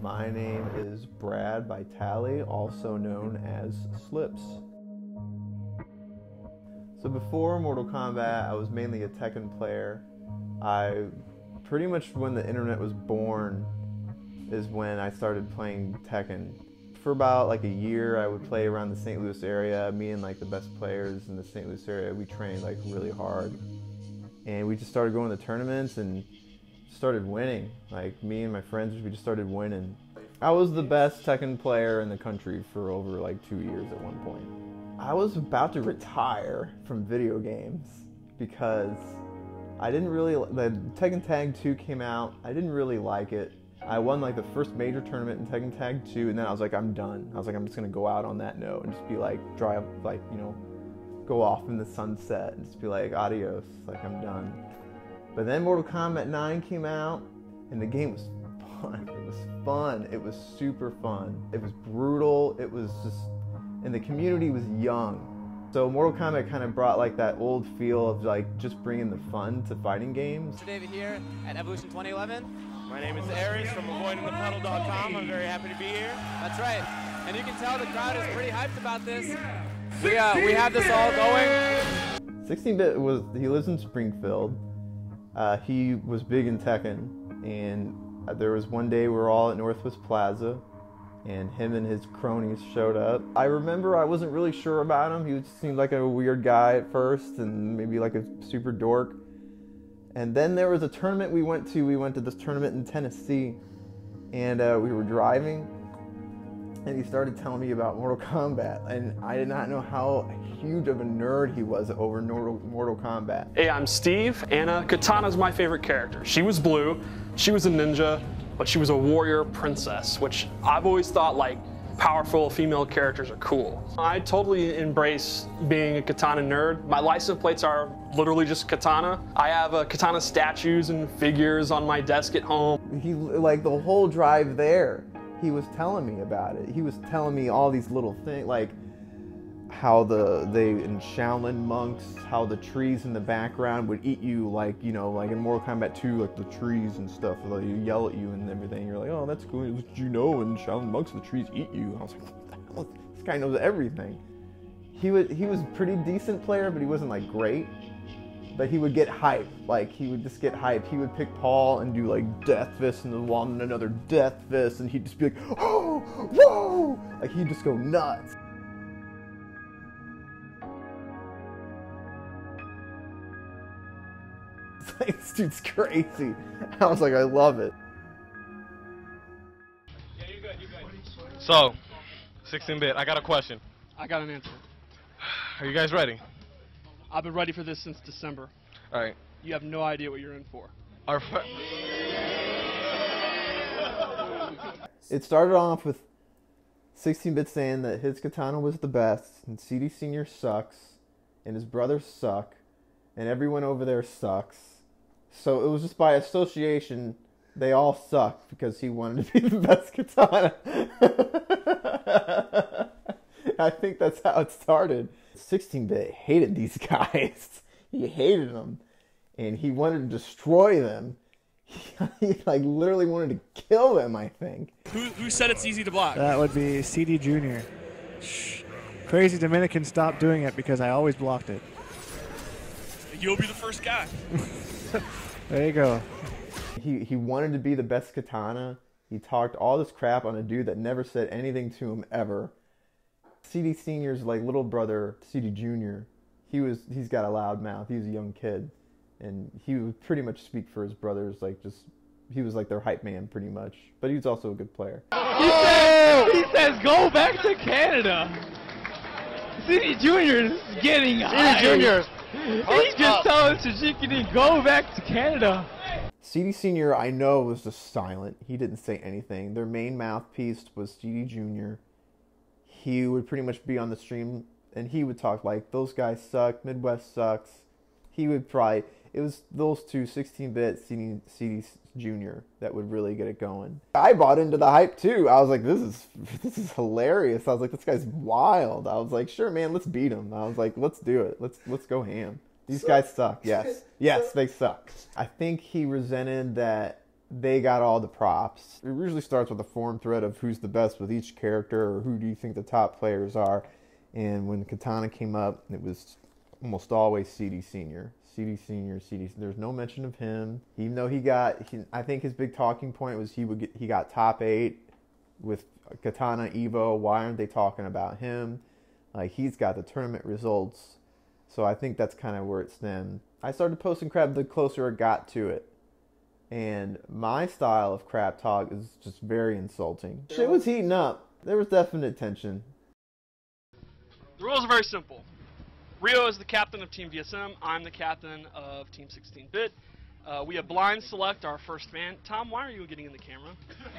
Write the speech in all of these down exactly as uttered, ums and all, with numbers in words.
My name is Brad Vitale, also known as Slips. So before Mortal Kombat, I was mainly a Tekken player. I pretty much, when the internet was born, is when I started playing Tekken. For about like a year, I would play around the Saint Louis area. Me and like the best players in the Saint Louis area, we trained like really hard. And we just started going to tournaments and started winning. Like me and my friends, we just started winning. I was the best Tekken player in the country for over like two years at one point. I was about to retire from video games because I didn't really, the Tekken Tag two came out, I didn't really like it. I won like the first major tournament in Tekken Tag two, and then I was like, I'm done. I was like, I'm just gonna go out on that note and just be like, drive, like, you know, go off in the sunset and just be like, adios, like I'm done. But then Mortal Kombat nine came out, and the game was fun. It was fun. It was super fun. It was brutal. It was just, and the community was young. So Mortal Kombat kind of brought like that old feel of like just bringing the fun to fighting games. David here at Evolution twenty eleven. My name is Aries from avoiding the puddle dot com. I'm very happy to be here. That's right. And you can tell the crowd is pretty hyped about this. We, uh, we have this all going. sixteen bit was, he lives in Springfield. Uh, he was big in Tekken, and there was one day we were all at Northwest Plaza, and him and his cronies showed up. I remember I wasn't really sure about him. He seemed like a weird guy at first, and maybe like a super dork. And then there was a tournament we went to. We went to this tournament in Tennessee, and uh, we were driving, and he started telling me about Mortal Kombat, and I did not know how huge of a nerd he was over Mortal, Mortal Kombat. Hey, I'm Steve. Anna, Katana's my favorite character. She was blue, she was a ninja, but she was a warrior princess, which I've always thought like powerful female characters are cool. I totally embrace being a Katana nerd. My license plates are literally just Katana. I have uh, Katana statues and figures on my desk at home. He, like the whole drive there, he was telling me about it. He was telling me all these little things, like how the they in Shaolin monks, how the trees in the background would eat you, like, you know, like in Mortal Kombat two, like the trees and stuff, like you yell at you and everything. You're like, oh, that's cool. Did you know in Shaolin monks the trees eat you? And I was like, what the hell? This guy knows everything. He was he was a pretty decent player, but he wasn't like great. But he would get hype. Like he would just get hype. He would pick Paul and do like death fist and then one another death fist, and he'd just be like, oh, whoa! Like he'd just go nuts. Like, this dude's crazy. I was like, I love it. Yeah, you're good, you're good. So, sixteen bit, I got a question. I got an answer. Are you guys ready? I've been ready for this since December. All right. You have no idea what you're in for. Our It started off with sixteen bit saying that his katana was the best, and C D Senior sucks, and his brothers suck, and everyone over there sucks. So it was just by association, they all sucked because he wanted to be the best katana. I think that's how it started. sixteen bit hated these guys. He hated them, and he wanted to destroy them. He, he like literally wanted to kill them, I think. Who, who said it's easy to block? That would be C D Junior Shh. Crazy Dominican stopped doing it because I always blocked it. You'll be the first guy. There you go. He, he wanted to be the best katana. He talked all this crap on a dude that never said anything to him ever. C D Senior's like little brother, C D Junior, he was he's got a loud mouth. He was a young kid, and he would pretty much speak for his brothers. Like just he was like their hype man pretty much. But he was also a good player. He says he says go back to Canada. C D Junior is getting high. C D Junior. He's just telling Tajiki to go back to Canada. C D Senior, I know, was just silent. He didn't say anything. Their main mouthpiece was C D Junior He would pretty much be on the stream, and he would talk like, those guys suck, Midwest sucks. He would probably, it was those two, sixteen bit C D, C D Junior, that would really get it going. I bought into the hype too. I was like, this is, this is hilarious. I was like, this guy's wild. I was like, sure, man, let's beat him. I was like, let's do it. Let's, let's go ham. These guys suck. Yes. Yes, they suck. I think he resented that they got all the props. It usually starts with a forum thread of who's the best with each character, or who do you think the top players are. And when Katana came up, it was almost always C D Senior. C D Senior, C D. There's no mention of him, even though he got. He, I think his big talking point was he would get. He got top eight with Katana Evo. Why aren't they talking about him? Like, he's got the tournament results. So I think that's kind of where it stemmed. I started posting crap the closer it got to it. And my style of crap talk is just very insulting. Shit was heating up. There was definite tension. The rules are very simple. Rio is the captain of Team V S M. I'm the captain of Team sixteen bit. Uh, we have blind select our first man. Tom, why are you getting in the camera?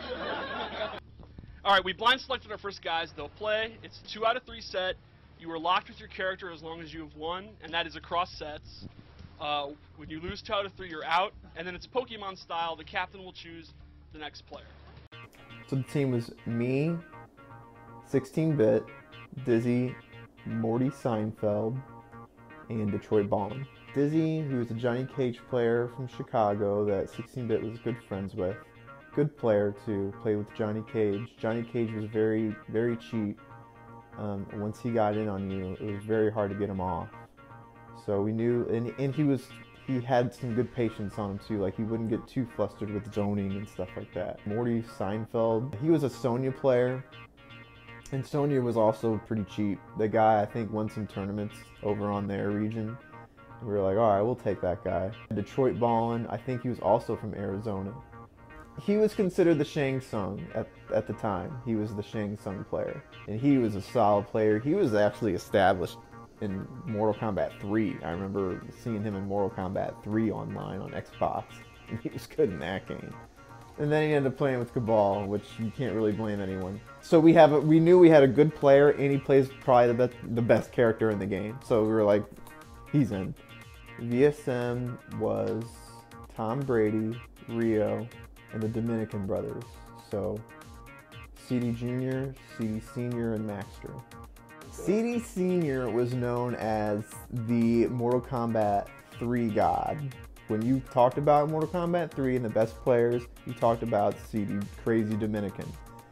All right, we blind selected our first guys. They'll play. It's a two out of three set. You are locked with your character as long as you have won, and that is across sets. Uh, when you lose two out of three, you're out. And then it's Pokemon style. The captain will choose the next player. So the team was me, sixteen bit, Dizzy, Morty Seinfeld, and Detroit Ballin. Dizzy, who was a Johnny Cage player from Chicago that sixteen bit was good friends with. Good player to play with Johnny Cage. Johnny Cage was very, very cheap. Um, once he got in on you, it was very hard to get him off. So we knew, and, and he was, he had some good patience on him too. Like, he wouldn't get too flustered with zoning and stuff like that. Morty Seinfeld, he was a Sonya player, and Sonya was also pretty cheap. The guy, I think, won some tournaments over on their region. We were like, all right, we'll take that guy. Detroit Ballin, I think he was also from Arizona. He was considered the Shang Tsung at, at the time. He was the Shang Tsung player. And he was a solid player. He was actually established in Mortal Kombat three. I remember seeing him in Mortal Kombat three online on Xbox. And he was good in that game. And then he ended up playing with Cabal, which you can't really blame anyone. So we have a, we knew we had a good player, and he plays probably the best, the best character in the game. So we were like, he's in. V S M was Tom Brady, Rio, and the Dominican brothers. So C D Junior, C D Senior, and Maxter. C D Senior was known as the Mortal Kombat three god. When you talked about Mortal Kombat three and the best players, you talked about C D Crazy Dominican.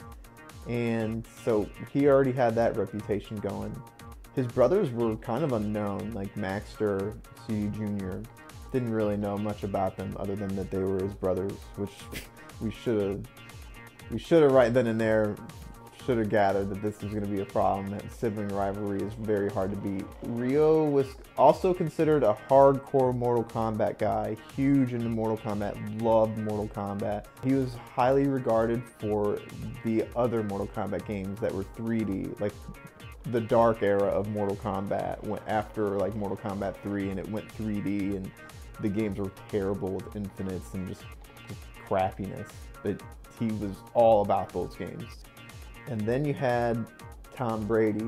And so he already had that reputation going. His brothers were kind of unknown, like Maxter, C D Junior Didn't really know much about them other than that they were his brothers, which we should have, we should have right then and there, should have gathered that this was going to be a problem, that sibling rivalry is very hard to beat. Rio was also considered a hardcore Mortal Kombat guy, huge into Mortal Kombat, loved Mortal Kombat. He was highly regarded for the other Mortal Kombat games that were three D, like the dark era of Mortal Kombat went after like Mortal Kombat three, and it went three D, and the games were terrible with infinites and just, just crappiness. But he was all about those games. And then you had Tom Brady,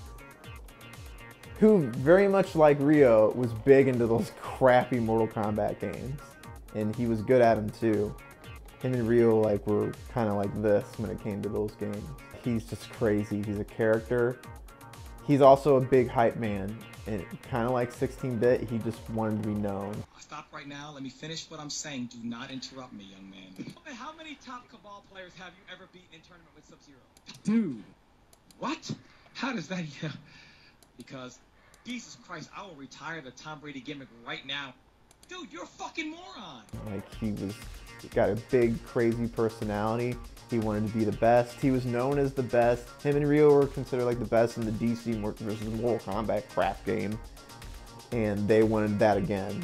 who very much like Rio was big into those crappy Mortal Kombat games, and he was good at them too. Him and Rio like were kind of like this when it came to those games. He's just crazy. He's a character. He's also a big hype man, and kind of like sixteen bit, he just wanted to be known. Stop right now. Let me finish what I'm saying. Do not interrupt me, young man. How many top Cabal players have you ever beaten in tournament with Sub-Zero? Dude, what? How does that... Yeah. Because, Jesus Christ, I will retire the Tom Brady gimmick right now. Dude, you're a fucking moron. Like, he was got a big, crazy personality. He wanted to be the best. He was known as the best. Him and Rio were considered like the best in the D C versus Mortal Kombat crap game. And they wanted that again.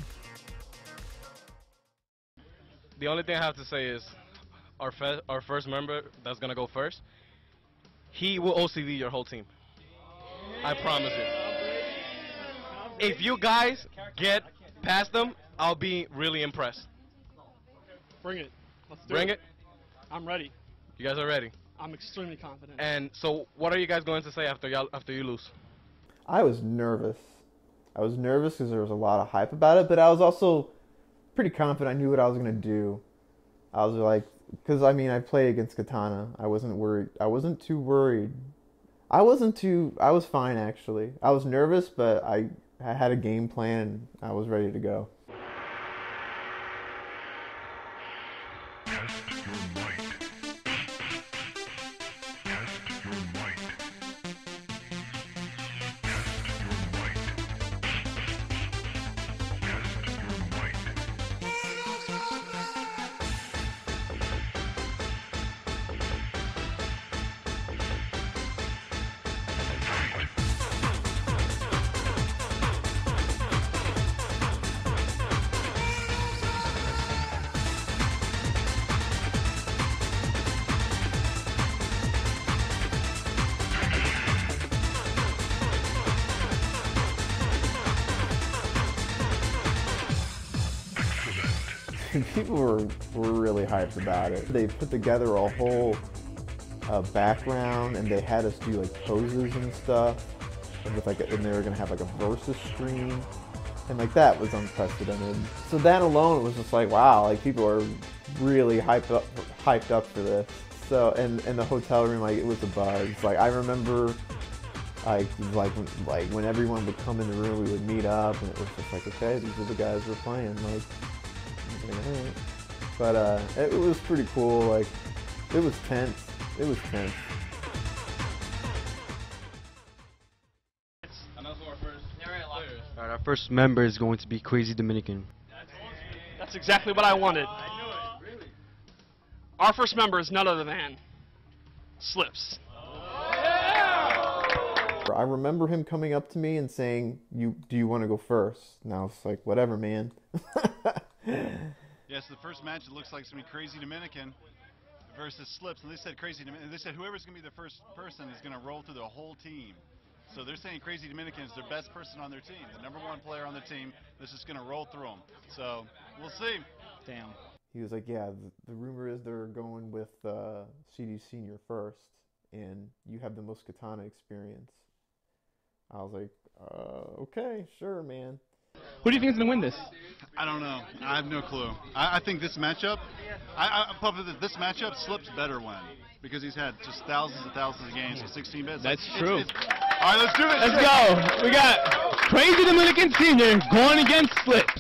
The only thing I have to say is our, fe our first member that's going to go first, he will O C V your whole team. I promise you. If you guys get past them, I'll be really impressed. Bring it. Let's do Bring it. it. I'm ready. You guys are ready. I'm extremely confident. And so, what are you guys going to say after y'all after you lose? I was nervous. I was nervous because there was a lot of hype about it, but I was also pretty confident. I knew what I was gonna do. I was like, because I mean, I played against Katana. I wasn't worried. I wasn't too worried. I wasn't too. I was fine actually. I was nervous, but I, I had a game plan and I was ready to go. people were, were really hyped about it. They put together a whole uh, background, and they had us do like poses and stuff, and with like, a, and they were gonna have like a versus screen, and like that was unprecedented. So that alone was just like, wow, like people are really hyped up, hyped up for this. So, and in the hotel room, like it was a buzz. Like I remember, like like like when everyone would come in the room, we would meet up, and it was just like, okay, these are the guys we're playing. Like, like all right. But uh, it, it was pretty cool. Like, it was tense. It was tense. And that's our first players. All right, our first member is going to be Crazy Dominican. That's exactly what I wanted. Our first member is none other than Slips. I remember him coming up to me and saying, "You do you want to go first?" And I was like, "Whatever, man." Yes, the first match, it looks like it's going to be Crazy Dominican versus Slips. And they said Crazy Dominican. They said whoever's going to be the first person is going to roll through the whole team. So they're saying Crazy Dominican is their best person on their team, the number one player on the team. That's just going to roll through them. So we'll see. Damn. He was like, "Yeah, the, the rumor is they're going with uh, C D Senior first, and you have the most katana experience." I was like, uh, "Okay, sure, man." Who do you think is gonna win this? I don't know. I have no clue. I, I think this matchup, I, I probably this matchup, Slips better win because he's had just thousands and thousands of games with sixteen bits. That's it's, true. It's, all right, let's do it. Let's go. We got Crazy Dominican Senior going against Slips.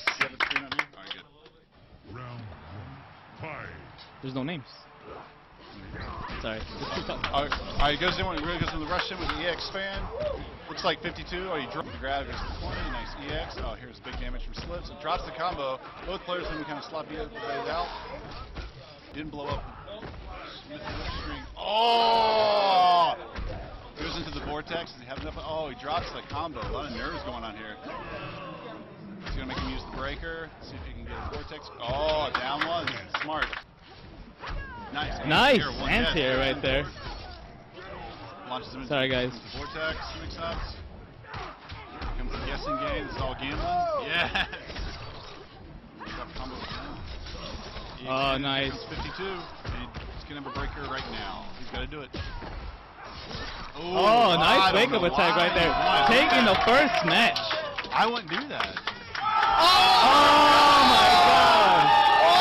There's no names. Sorry. All right, all right, he goes in, he goes in the rush in with the E X fan. Looks like fifty-two. Oh, he dropped the grab, goes to twenty. Nice E X. Oh, here's big damage from Slips. It drops the combo. Both players have been kind of sloppy plays out. Didn't blow up. Oh! Goes into the vortex. Does he have enough? Oh, he drops the combo. A lot of nerves going on here. He's gonna make him use the breaker. See if he can get a vortex. Oh, down one. Smart. Nice. Nice anti-air right there. Launches him into Sorry, guys. the vortex. Mix ups. Comes the guessing game. This is all gambling. Yes. Oh, nice. fifty-two. And he's gonna have a breaker right now. He's got to do it. Ooh, Oh, nice wake-up attack right there. Taking the first match. I wouldn't do that. Oh, my God.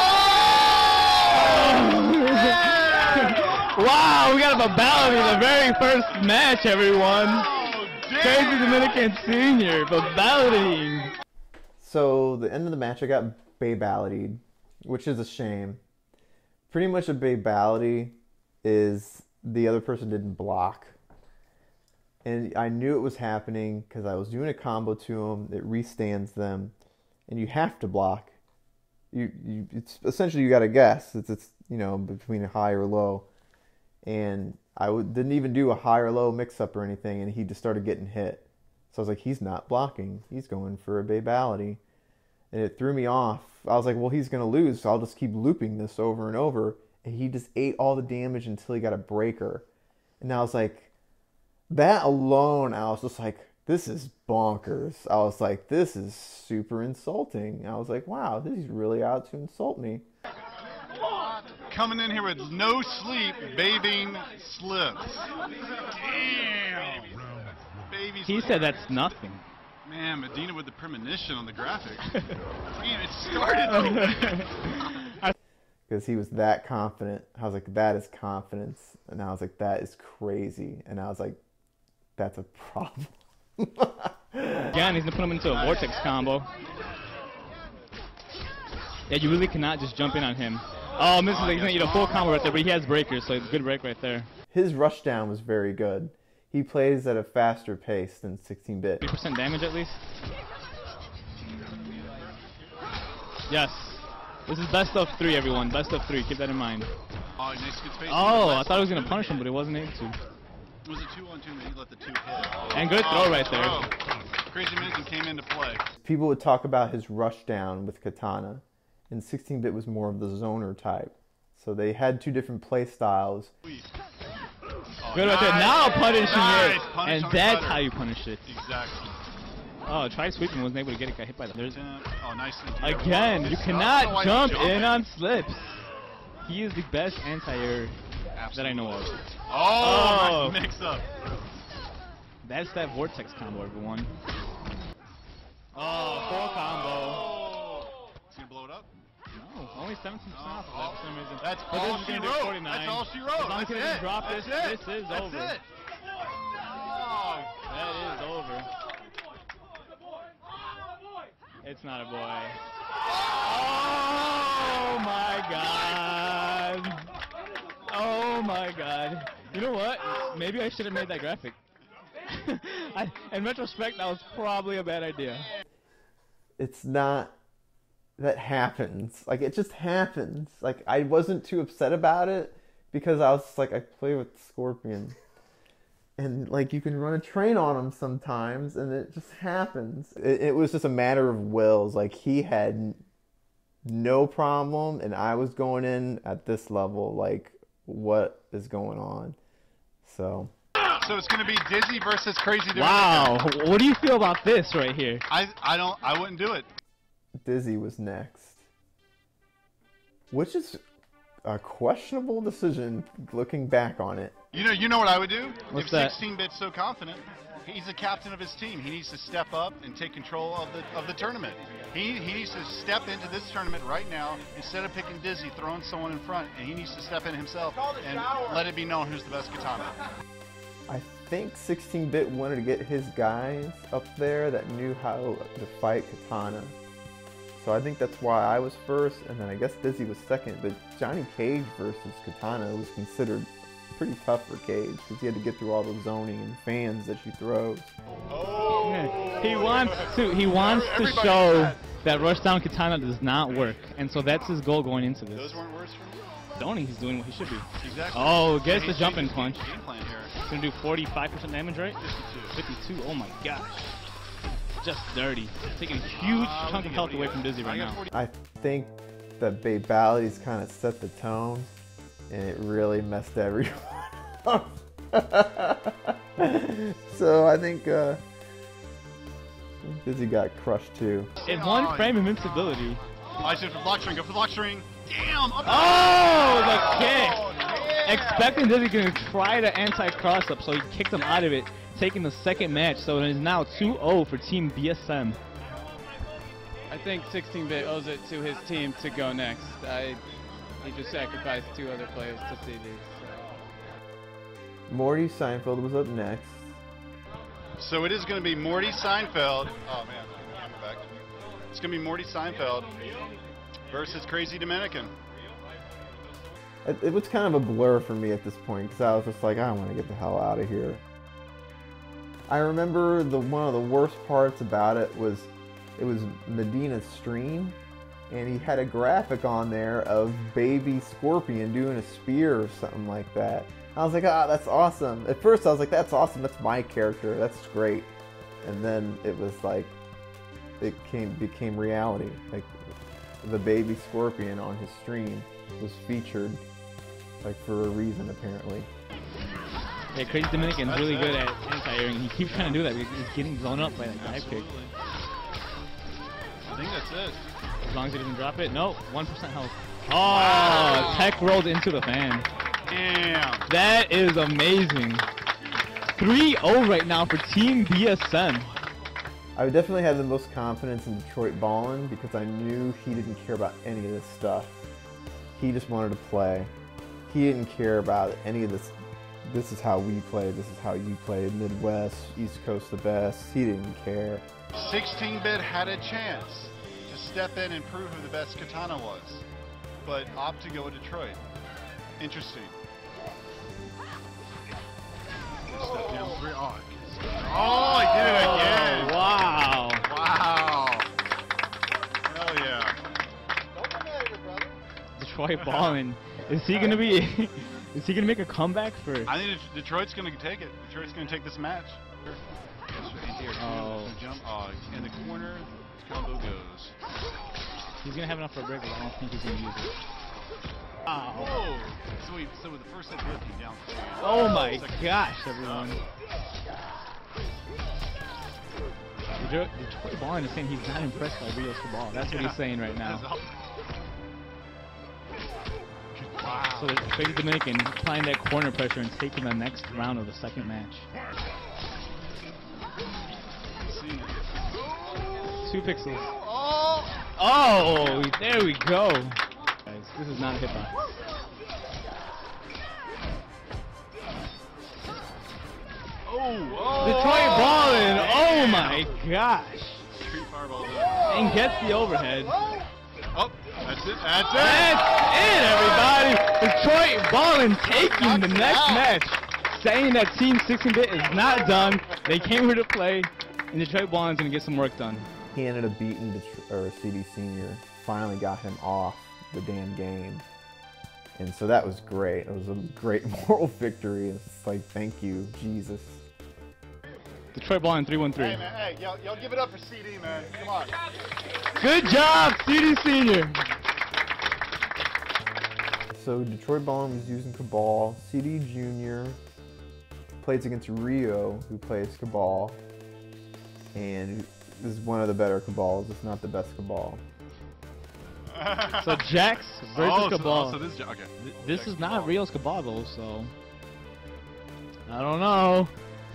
Wow, we got a Babality the very first match, everyone. Oh, Crazy Dominican Senior, Babality. So the end of the match, I got Babality, which is a shame. Pretty much a Babality is the other person didn't block. And I knew it was happening because I was doing a combo to them. It restands them, and you have to block. You, you it's essentially you got to guess. It's it's you know between high or low, and I w- didn't even do a high or low mix up or anything, and he just started getting hit. So I was like, he's not blocking. He's going for a Babality, and it threw me off. I was like, well, he's gonna lose, so I'll just keep looping this over and over. And he just ate all the damage until he got a breaker, and I was like. That alone, I was just like, this is bonkers. I was like, this is super insulting. I was like, wow, he's really out to insult me. Coming in here with no sleep, bathing Slips. Damn. Baby He said that's nothing. Man, Medina with the premonition on the graphics. Damn, it started. Because he was that confident. I was like, that is confidence. And I was like, that is crazy. And I was like, that's a problem. Again, he's going to put him into a vortex combo. Yeah, you really cannot just jump in on him. Oh, misses. He's going to eat a full combo right there, but he has breakers, so it's a good break right there. His rush down was very good. He plays at a faster pace than sixteen bit. three percent damage at least. Yes. This is best of three, everyone. Best of three. Keep that in mind. Oh, nice good space. Oh, I thought I was going to punish him, but he wasn't able to. It was a two on two, and he let the two hit. And good throw oh, right there. Oh. Crazy Dominican came into play. People would talk about his rush down with katana, and sixteen bit was more of the zoner type. So they had two different play styles. Oh, good nice. right there. Now punishing nice. it, Punish and on that's cutter. how you punish it. Exactly. Oh, try sweeping, wasn't able to get it, got hit by the... There's... Oh, nice. Again, you cannot jump in on slips. He is the best anti-air that I know of. Oh, oh. Nice mix up. That's that vortex combo, everyone. Oh, full combo. It's gonna blow it up? No, only seventeen percent off of that for some reason. That's but all this she is wrote. forty-nine. That's all she wrote. As long as he doesn't drop this, That's this is That's over. It. Oh. That is over. It's not a boy. Oh my god. Oh my god. You know what? Maybe I should have made that graphic. I, in retrospect, that was probably a bad idea. It's not... That happens. Like, it just happens. Like, I wasn't too upset about it because I was just like, I play with Scorpion. And, like, you can run a train on him sometimes, and it just happens. It, it was just a matter of wills. Like, he had no problem, and I was going in at this level. Like, what is going on? So... So it's going to be Dizzy versus Crazy Dominican. Wow. What do you feel about this right here? I, I don't... I wouldn't do it. Dizzy was next. Which is a questionable decision looking back on it. You know, you know what I would do? What's if that? sixteen bit's so confident, he's the captain of his team. He needs to step up and take control of the of the tournament. He he needs to step into this tournament right now instead of picking Dizzy, throwing someone in front, and he needs to step in himself and let it be known who's the best katana. I think sixteen bit wanted to get his guys up there that knew how to fight katana. So I think that's why I was first, and then I guess Dizzy was second. But Johnny Cage versus Katana was considered pretty tough for Cage because he had to get through all the zoning and fans that she throws. Oh. Yeah. He wants to. He wants to show that rushdown Katana does not work, and so that's his goal going into this. Those weren't words for me. Donnie, he's doing what he should do. Exactly. Oh, gets So the jumping punch. Game plan here. He's gonna do forty-five percent damage, right? fifty-two. fifty-two. Oh my gosh. Just dirty. Taking a huge uh, chunk of health away from Dizzy right now. I think that Babality's kind of set the tone, and it really messed everyone up. So I think uh, Dizzy got crushed too. In one frame invincibility. I should for block string. Go for block string. Damn! Up Oh, the kick! Oh, yeah. Expecting Dizzy to try to anti-cross up, so he kicked him out of it, taking the second match. So it is now two oh for Team B S M. I think sixteen bit owes it to his team to go next. I, he just sacrificed two other players to see these. So. Morty Seinfeld was up next. So it is going to be Morty Seinfeld. Oh man, I'm back. It's going to be Morty Seinfeld versus Crazy Dominican. It, it was kind of a blur for me at this point because I was just like, I want to get the hell out of here. I remember the one of the worst parts about it was it was Medina's stream, and he had a graphic on there of baby Scorpion doing a spear or something like that. I was like, ah, that's awesome. At first I was like, that's awesome, that's my character, that's great. And then it was like, it came became reality. Like, the baby Scorpion on his stream was featured, like, for a reason apparently. Yeah, Crazy Dominican's That's really it. good at anti-airing. He keeps trying to do that because he's getting blown up by that dive kick. I think that's it. As long as he doesn't drop it. No, one percent health. Oh, wow. Tech rolled into the fan. Damn. That is amazing. three oh right now for Team B S M. I definitely had the most confidence in Detroit Ballin because I knew he didn't care about any of this stuff. He just wanted to play. He didn't care about any of this. This is how we play, this is how you play, Midwest, East Coast the best. He didn't care. sixteen bit had a chance to step in and prove who the best katana was, but opt to go with Detroit. Interesting. Step down three. Oh, oh, he did it again. Wow. Wow. Hell yeah. Detroit Ballin. Is he going to be... Is he going to make a comeback for... I think Detroit's going to take it. Detroit's going to take this match. Oh. Jump. Oh, in the corner, combo goes. He's going to have enough for a break, but I don't think he's going to use it. Wow. Whoa. So, he, so with the first hit, he down three. Oh my gosh, everyone. Detroit, Detroit Ballin is saying he's not impressed by Rio's Cabal. That's what he's saying right now. Wow. So Crazy Dominican applying that corner pressure and taking the next round of the second match. Two pixels. Oh, there we go. Guys, this is not a hitbox. Oh, Detroit Ballin, oh my gosh. Three fireballs. And gets the overhead. Oh, that's it. That's it. That's it, everybody. Detroit Ballin taking the next match, saying that Team sixteen bit is not done. They came here to play, and Detroit Ballin's gonna get some work done. He ended up beating Detro- or C D Senior. Finally got him off the damn game. And so that was great. It was a great moral victory. It's like, thank you, Jesus. Detroit Ballin three one three. Hey, man, hey, y'all, y'all give it up for C D, man. Come on. Good job, C D Senior. So Detroit Ballin was using Cabal. C D Junior plays against Rio, who plays Cabal. And this is one of the better Cabals, if not the best Cabal. So Jax versus oh, Cabal. So, oh, so this, is, okay. Th this Jax is not Cabal. Rio's Cabal though, so I don't know.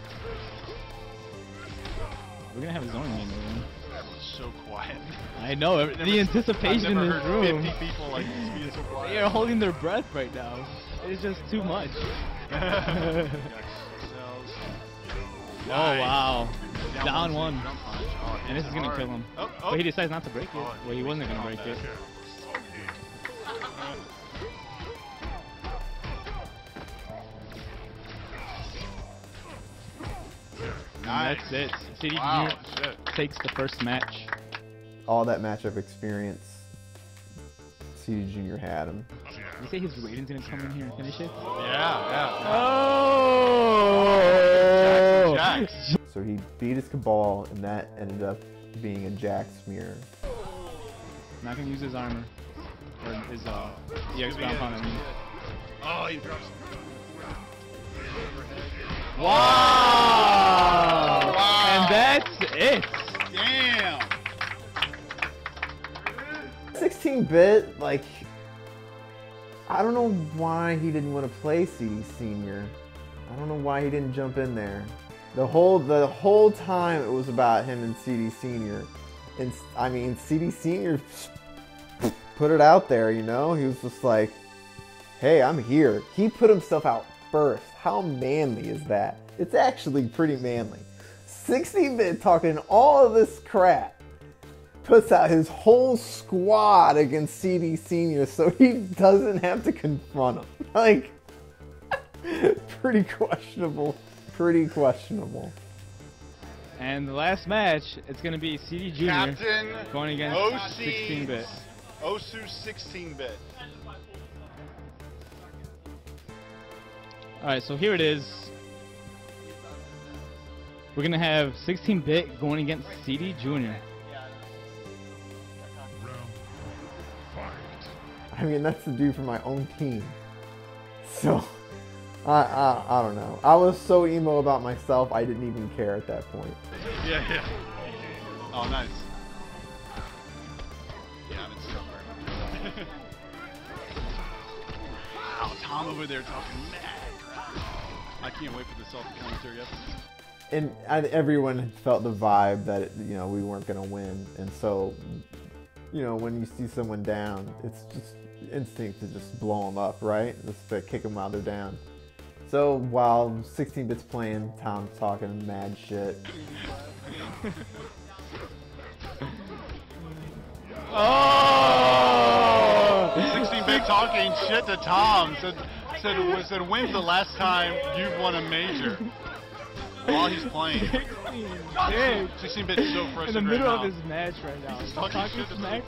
We're gonna have a zoning game room. That was so quiet. I know Never, the anticipation I've in never this heard room. fifty people like being so quiet. They are holding their breath right now. It's just too much. Oh wow, Down, down one. one. Oh, And this is gonna kill him. Oh, oh. But he decides not to break it. Oh, Well, he wasn't gonna break it. Nice. And that's it. C D Wow, Junior shit. takes the first match. All that matchup experience, C D Junior had him. You say his rating's gonna come in here and finish it? Yeah, yeah. Oh! Jax, Jax. So he beat his Cabal, and that ended up being a Jax smear. Not gonna use his armor. Or his uh E X ground pound, I mean. Oh, he drops. Wow! Wow. And that's it! Damn! sixteen bit, like, I don't know why he didn't want to play C D Senior. I don't know why he didn't jump in there. The whole the whole time it was about him and C D Senior. And I mean, C D Senior put it out there, you know? He was just like, hey, I'm here. He put himself out first. How manly is that? It's actually pretty manly. sixteen bit talking all of this crap, puts out his whole squad against C D Senior so he doesn't have to confront him. Like, pretty questionable. Pretty questionable. And the last match, it's gonna be C D Junior Captain going against sixteen bit. Osu sixteen bit. Alright, so here it is. We're gonna have sixteen bit going against C D Junior. I mean, that's the dude from my own team. So, I, I, I don't know. I was so emo about myself, I didn't even care at that point. Yeah, yeah. Oh, nice. Yeah, I'm in silver. Wow, Tom over there talking mad crap. I can't wait for the self-commentary episode. And I, everyone had felt the vibe that, you know, we weren't going to win. And so, you know, when you see someone down, it's just instinct to just blow them up, right? Just to kick them while they're down. So while sixteen bit's playing, Tom's talking mad shit. Oh! sixteen bit talking shit to Tom. Said, said, said, when's the last time you've won a major? While he's playing. sixteen bit is so frustrated in the middle right of now. his match right now. He's talking, talking shit smack.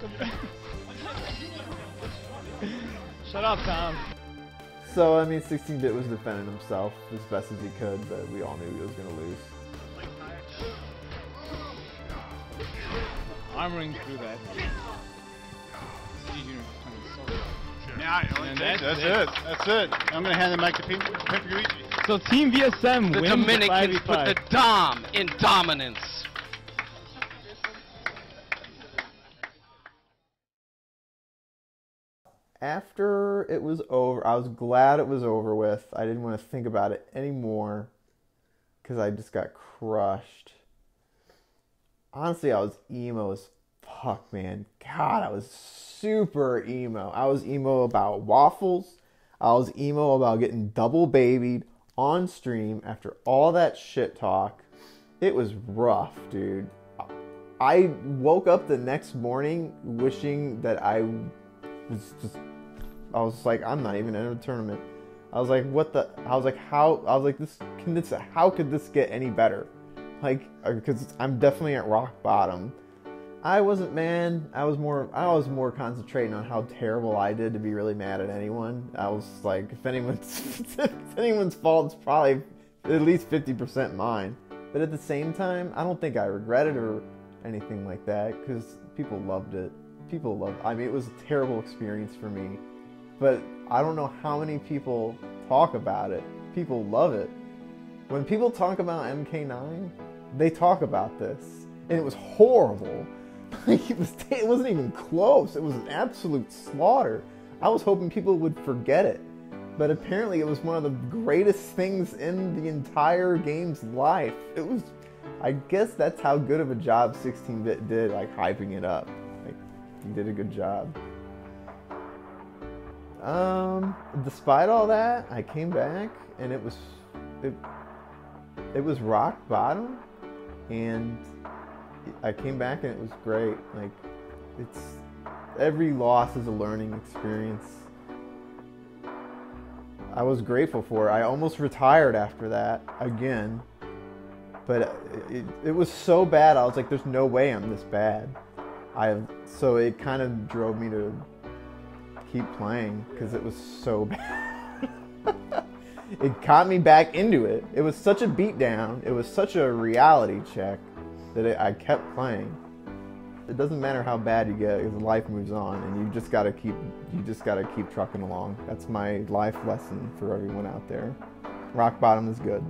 Shut up, Tom. So, I mean, sixteen bit was defending himself as best as he could, but we all knew he was going to lose. Armoring through that. Yeah, and that's, that's, that's it. it. That's it. I'm going to hand the mic to Pimp. So Team V S M the wins Dominicans the put the Dom in dominance. after it was over, I was glad it was over with. I didn't want to think about it anymore because I just got crushed. Honestly, I was emo as fuck, man. God, I was super emo. I was emo about waffles. I was emo about getting double babied on stream after all that shit talk. It was rough, dude. I woke up the next morning wishing that I was just, I was like, I'm not even in a tournament. I was like, what the, I was like, how, I was like, this, can this, how could this get any better? Like, because I'm definitely at rock bottom. I wasn't, man, I was more, I was more concentrating on how terrible I did to be really mad at anyone. I was like, if anyone's, if anyone's fault, it's probably at least fifty percent mine. But at the same time, I don't think I regret it or anything like that, because people loved it. People loved it. I mean, it was a terrible experience for me, but I don't know how many people talk about it. People love it. When people talk about M K nine, they talk about this, and it was horrible. It, was, it wasn't even close. It was an absolute slaughter. I was hoping people would forget it, but apparently it was one of the greatest things in the entire game's life. It was, I guess that's how good of a job sixteen bit did, like hyping it up. Like, he did a good job. Um, despite all that, I came back and it was, it, it was rock bottom, and I came back and it was great. Like, it's, every loss is a learning experience. I was grateful for it. I almost retired after that again, but it, it was so bad. I was like, there's no way I'm this bad. I so it kind of drove me to keep playing because it was so bad. It got me back into it. It was such a beatdown. It was such a reality check that it, I kept playing. It doesn't matter how bad you get, because life moves on, and you just gotta keep you just gotta keep trucking along. That's my life lesson for everyone out there. Rock bottom is good.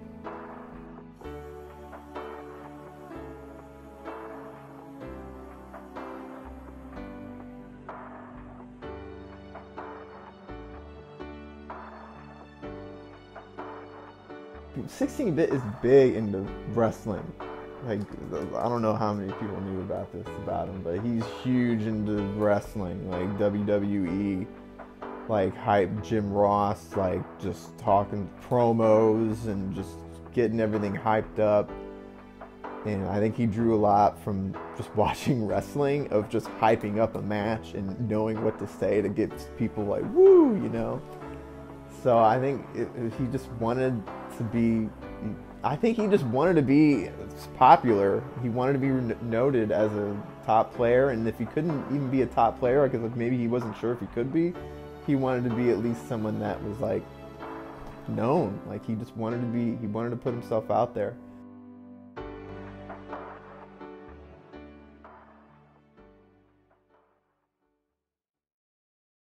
sixteen bit is big into wrestling. Like, I don't know how many people knew about this about him, but he's huge into wrestling, like W W E, like hype Jim Ross, like just talking promos and just getting everything hyped up. And I think he drew a lot from just watching wrestling, of just hyping up a match and knowing what to say to get people like, woo, you know? So I think it, he just wanted to be, I think he just wanted to be popular. He wanted to be noted as a top player, and if he couldn't even be a top player, because maybe he wasn't sure if he could be, he wanted to be at least someone that was like known. Like, he just wanted to be, he wanted to put himself out there.